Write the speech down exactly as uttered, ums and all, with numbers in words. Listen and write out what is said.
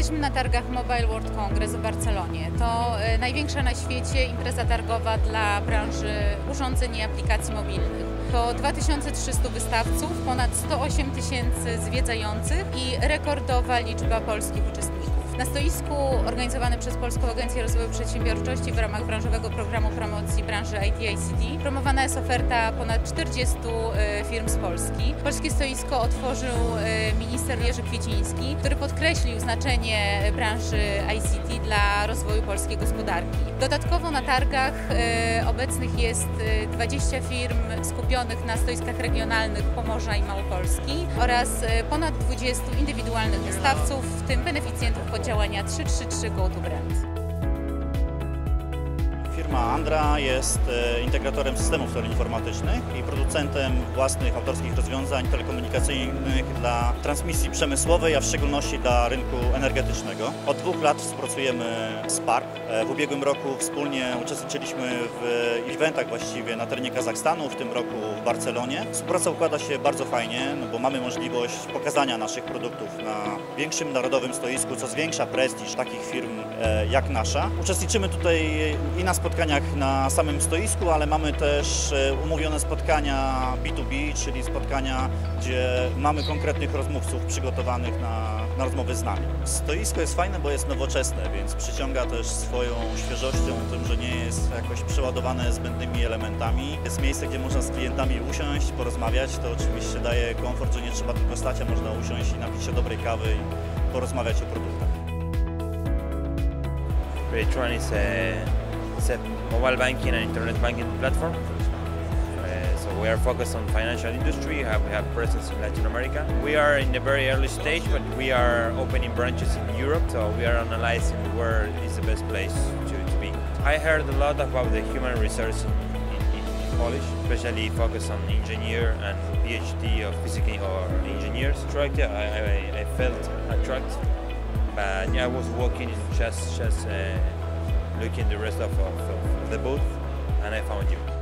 Jesteśmy na targach Mobile World Congress w Barcelonie. To największa na świecie impreza targowa dla branży urządzeń i aplikacji mobilnych. To dwa tysiące trzysta wystawców, ponad sto osiem tysięcy zwiedzających i rekordowa liczba polskich uczestników. Na stoisku organizowanym przez Polską Agencję Rozwoju Przedsiębiorczości w ramach branżowego programu promocji branży I T I C D promowana jest oferta ponad czterdziestu firm z Polski. Polskie stoisko otworzył minister Jerzy Kwieciński, który podkreślił znaczenie branży I C T dla rozwoju polskiej gospodarki. Dodatkowo na targach obecnych jest dwadzieścia firm skupionych na stoiskach regionalnych Pomorza i Małopolski oraz ponad dwudziestu indywidualnych wystawców, w tym beneficjentów działania trzy trzy trzy Go to Brand. Firma Andra jest integratorem systemów teleinformatycznych i producentem własnych autorskich rozwiązań telekomunikacyjnych dla transmisji przemysłowej, a w szczególności dla rynku energetycznego. Od dwóch lat współpracujemy z Park. W ubiegłym roku wspólnie uczestniczyliśmy w eventach właściwie na terenie Kazachstanu, w tym roku w Barcelonie. Współpraca układa się bardzo fajnie, no bo mamy możliwość pokazania naszych produktów na większym narodowym stoisku, co zwiększa prestiż takich firm jak nasza. Uczestniczymy tutaj i na spotkaniach na samym stoisku, ale mamy też umówione spotkania B dwa B, czyli spotkania, gdzie mamy konkretnych rozmówców przygotowanych na, na rozmowy z nami. Stoisko jest fajne, bo jest nowoczesne, więc przyciąga też swoją świeżością, tym, że nie jest jakoś przeładowane zbędnymi elementami. Jest miejsce, gdzie można z klientami usiąść, porozmawiać. To oczywiście daje komfort, że nie trzeba tylko stać, a można usiąść i napić się dobrej kawy i porozmawiać o produktach. Raytron is a It's a mobile banking and internet banking platform. Uh, so we are focused on financial industry. We have, we have presence in Latin America. We are in the very early stage, but we are opening branches in Europe. So we are analyzing where is the best place to, to be. I heard a lot about the human resource in, in, in Polish, especially focused on engineer and PhD of physics or engineers. Attracted, I, I, I felt attracted, but yeah, I was walking just just. Uh, looking the rest of, of, of the booth, and I found you.